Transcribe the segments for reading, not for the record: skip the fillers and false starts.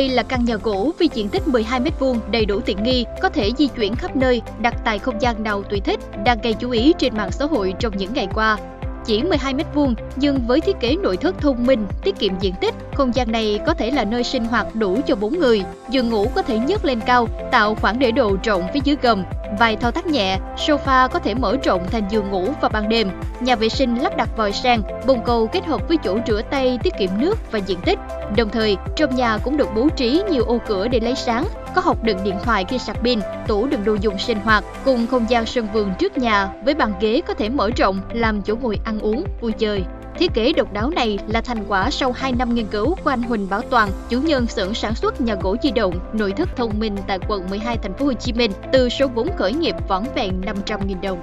Đây là căn nhà gỗ với diện tích 12 m², đầy đủ tiện nghi, có thể di chuyển khắp nơi, đặt tại không gian nào tùy thích, đang gây chú ý trên mạng xã hội trong những ngày qua. Chỉ 12 m² nhưng với thiết kế nội thất thông minh, tiết kiệm diện tích, không gian này có thể là nơi sinh hoạt đủ cho 4 người. Giường ngủ có thể nhấc lên cao, tạo khoảng để đồ rộng phía dưới gầm. Vài thao tác nhẹ, sofa có thể mở rộng thành giường ngủ vào ban đêm. Nhà vệ sinh lắp đặt vòi sen, bồn cầu kết hợp với chỗ rửa tay tiết kiệm nước và diện tích. Đồng thời, trong nhà cũng được bố trí nhiều ô cửa để lấy sáng, có hộc đựng điện thoại khi sạc pin, tủ đựng đồ dùng sinh hoạt, cùng không gian sân vườn trước nhà với bàn ghế có thể mở rộng làm chỗ ngồi ăn uống, vui chơi. Thiết kế độc đáo này là thành quả sau 2 năm nghiên cứu của anh Huỳnh Bảo Toàn, chủ nhân xưởng sản xuất nhà gỗ di động, nội thất thông minh tại quận 12 thành phố Hồ Chí Minh, từ số vốn khởi nghiệp vỏn vẹn 500.000 đồng.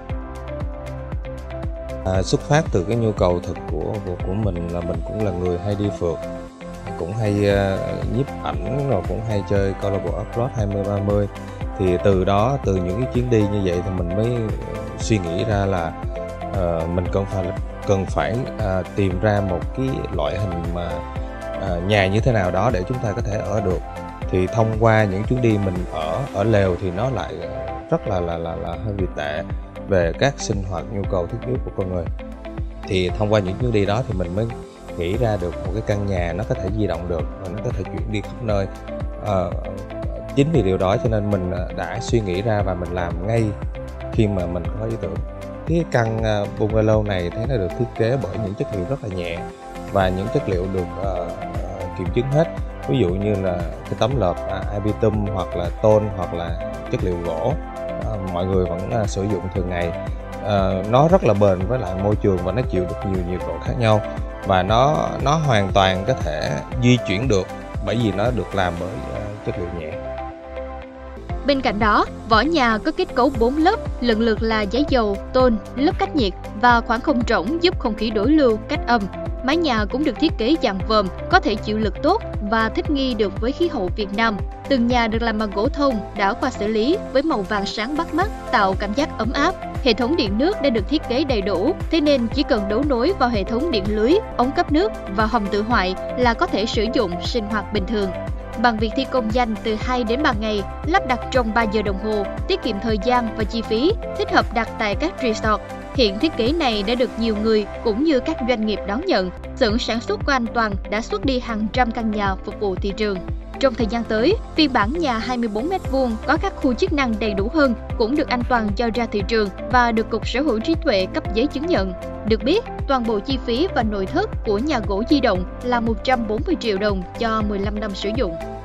Xuất phát từ cái nhu cầu thực của mình là mình cũng là người hay đi phượt, cũng hay nhiếp ảnh, rồi cũng hay chơi câu lạc bộ off-road 20-30. Thì từ đó, từ những cái chuyến đi như vậy thì mình mới suy nghĩ ra là mình cần phải tìm ra một cái loại hình mà nhà như thế nào đó để chúng ta có thể ở được. Thì thông qua những chuyến đi mình ở lều thì nó lại rất là hơi bị tệ về các sinh hoạt nhu cầu thiết yếu của con người. Thì thông qua những chuyến đi đó thì mình mới nghĩ ra được một cái căn nhà nó có thể di động được và nó có thể chuyển đi khắp nơi. Chính vì điều đó cho nên mình đã suy nghĩ ra và mình làm ngay khi mà mình có ý tưởng. Cái căn bungalow này thấy nó được thiết kế bởi những chất liệu rất là nhẹ và những chất liệu được kiểm chứng hết. Ví dụ như là cái tấm lợp Abitum hoặc là tôn hoặc là chất liệu gỗ mọi người vẫn sử dụng thường ngày. Nó rất là bền với lại môi trường và nó chịu được nhiều nhiệt độ khác nhau, và nó hoàn toàn có thể di chuyển được bởi vì nó được làm bởi chất liệu nhẹ. Bên cạnh đó, vỏ nhà có kết cấu 4 lớp, lần lượt là giấy dầu, tôn, lớp cách nhiệt và khoảng không rỗng giúp không khí đối lưu, cách âm. Mái nhà cũng được thiết kế dạng vòm, có thể chịu lực tốt và thích nghi được với khí hậu Việt Nam. Tường nhà được làm bằng gỗ thông đã qua xử lý với màu vàng sáng bắt mắt, tạo cảm giác ấm áp. Hệ thống điện nước đã được thiết kế đầy đủ, thế nên chỉ cần đấu nối vào hệ thống điện lưới, ống cấp nước và hòm tự hoại là có thể sử dụng sinh hoạt bình thường. Bằng việc thi công nhanh từ 2 đến 3 ngày, lắp đặt trong 3 giờ đồng hồ, tiết kiệm thời gian và chi phí, thích hợp đặt tại các resort. Hiện thiết kế này đã được nhiều người cũng như các doanh nghiệp đón nhận. Xưởng sản xuất của anh Toàn đã xuất đi hàng trăm căn nhà phục vụ thị trường. Trong thời gian tới, phiên bản nhà 24 m² có các khu chức năng đầy đủ hơn cũng được anh Toàn cho ra thị trường và được Cục Sở hữu trí tuệ cấp giấy chứng nhận. Được biết, toàn bộ chi phí và nội thất của nhà gỗ di động là 140 triệu đồng cho 15 năm sử dụng.